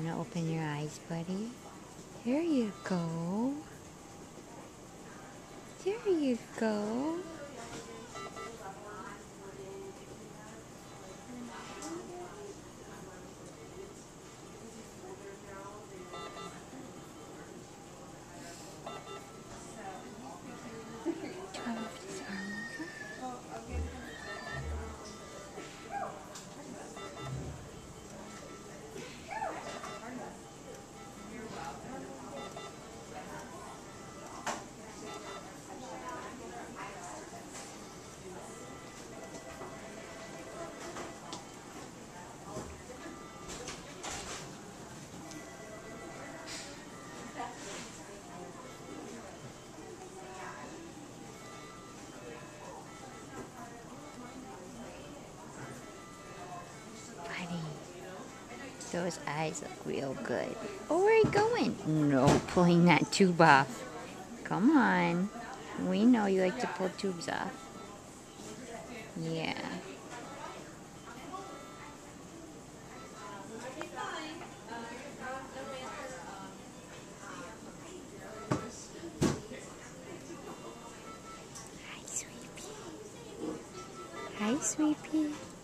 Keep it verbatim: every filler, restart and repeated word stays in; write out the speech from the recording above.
want to open your eyes, buddy? There you go. There you go. Buddy, those eyes look real good. Oh, where are you going? No, pulling that tube off. Come on. We know you like to pull tubes off. Yeah. Hi, sweetie. Hi, sweetie.